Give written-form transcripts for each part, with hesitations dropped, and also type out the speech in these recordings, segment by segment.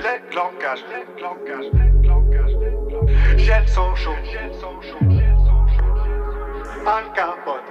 L'éclancage. J'ai le son chaud. Al Capone.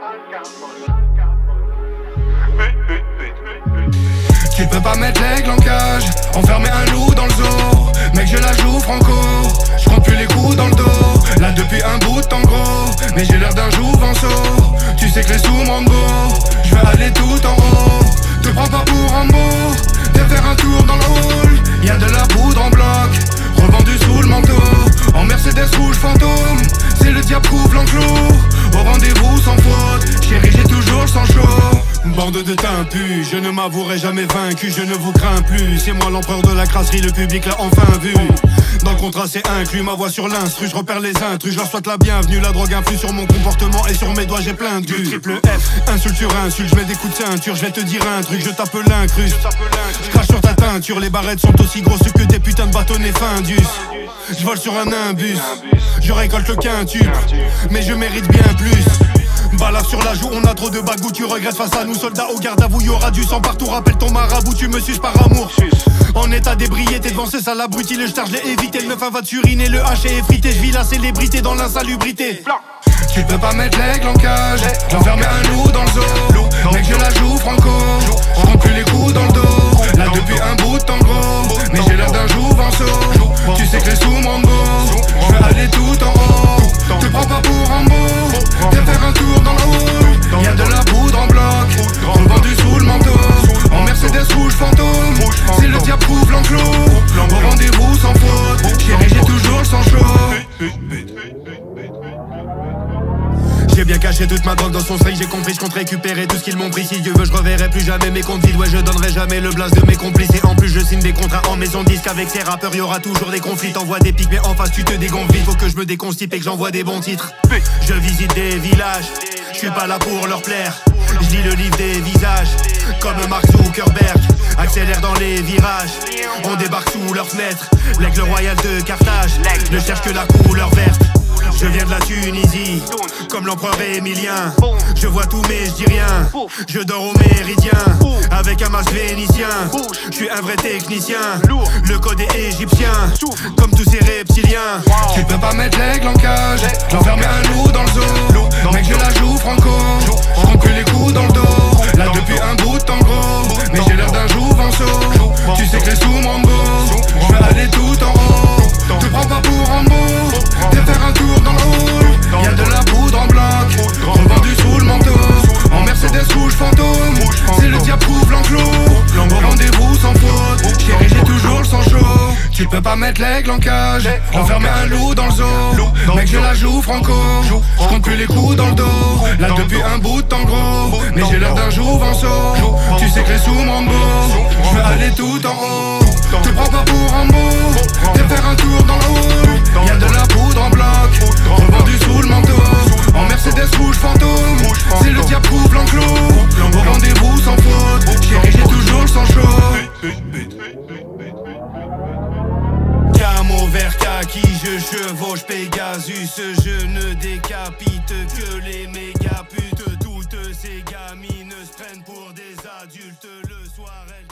Tu peux pas mettre l'aigle en cage, enfermer un loup dans le zoo. Mec, je la joue franco, je compte plus les coups dans le dos. Là depuis un bout de temps gros, mais j'ai l'air d'un jouvenceau. Tu sais que les sous m'en beau, je veux aller tout en haut. Te prends pas pour Rambo, viens faire un tour dans le hall. Y'a de la poudre en bloc, revendu sous le manteau. En Mercedes rouge fantôme, c'est le diable couvre l'enclos. Au rendez-vous sans faute, chérie j'ai toujours le sang chaud. Bande de t'impus, je ne m'avouerai jamais vaincu, je ne vous crains plus. C'est moi l'empereur de la crasserie, le public l'a enfin vu. Dans le contrat c'est inclus, ma voix sur l'instru, je repère les intrus, je leur souhaite la bienvenue. La drogue influe sur mon comportement et sur mes doigts j'ai plein de triple F, insulte sur insulte, je mets des coups de ceinture. Je vais te dire un truc, je tape l'incruste, je crache sur ta teinture. Les barrettes sont aussi grosses que tes putains de bâtonnets Findus. Je vole sur un imbus, je récolte le quintuple, mais je mérite bien plus. Balade sur la joue, on a trop de bagou, tu regrettes face à nous. Soldats au garde à vous, y'aura du sang partout. Rappelle ton marabout, tu me suces par amour. En état d'ébriété devant ce sale abruti, le star je l'ai évité. Le 9 va t'uriner, le H est effrité. Je vis la célébrité dans l'insalubrité. Tu peux pas mettre l'aigle en cage, enfermer un loup dans le zoo. Mec je la joue franco, je compte plus les coups dans le dos. Là depuis un bout de temps gros, mais j'ai l'air d'un jouvenceau. Tu sais que les sous m'en beau, je veux aller tout en haut. Te prends pas pour Rambo, viens faire un tour dans le hall. Y'a de la poudre en bloc, revendu sous le manteau. En Mercedes rouge fantôme, c'est le diable couvre l'enclos. Au rendez-vous sans faute, chérie j'ai toujours le sang chaud. J'ai bien caché toute ma drogue dans son fric, j'ai compris, je compte récupérer tout ce qu'ils m'ont pris. Si Dieu veut, je reverrai plus jamais mes comptes vides. Ouais, je donnerai jamais le blast de mes complices. Et en plus, je signe des contrats en maison disque. Avec ces rappeurs, y'aura toujours des conflits. T'envoies des pics, mais en face, tu te dégonfles vite. Faut que je me déconstipe et que j'envoie des bons titres. Je visite des villages, je suis pas là pour leur plaire. Je lis le livre des visages, comme Mark Zuckerberg. Accélère dans les virages, on débarque sous leurs fenêtres. L'aigle royal de Carthage ne cherche que la couleur verte. Je viens de la Tunisie, comme l'empereur Émilien. Je vois tout mais je dis rien, je dors au méridien. Avec un masque vénitien, je suis un vrai technicien. Le code est égyptien, comme tous ces reptiliens. Tu peux pas mettre l'aigle en cage, enfermer un loup dans le zoo. Mec je la joue franco, je compte plus les coups dans le dos. Là depuis un bout de temps gros, mais j'ai l'air d'un jouvenceau. Tu sais que les sous m'en beau, je veux aller tout en haut. Te prends pas pour Rambo, viens faire un tour dans le hall. Y'a de la poudre en bloc, revendu sous le manteau. En Mercedes rouge fantôme, c'est le diable couvre l'enclos. Au rendez-vous sans faute, chérie j'ai toujours le sang chaud. Tu peux pas mettre l'aigle en cage, enfermer un loup dans le zoo. Mec je la joue franco, je compte plus les coups dans le dos. Là depuis un bout de temps gros, mais j'ai l'air d'un jouvenceau. Tu sais que les sous m'en beau, je veux aller tout en haut. Te prends pas pour Rambo, viens faire un tour dans le hall. Y'a de la poudre en bloc, revendu sous le manteau. En Mercedes rouge fantôme, c'est le diable couvre l'enclos. Au rendez-vous sans faute, chérie j'ai toujours le sang chaud. Camo vert kaki, je chevauche Pegasus. Je ne décapite que les méga putes. Toutes ces gamines se prennent pour des adultes. Le soir elles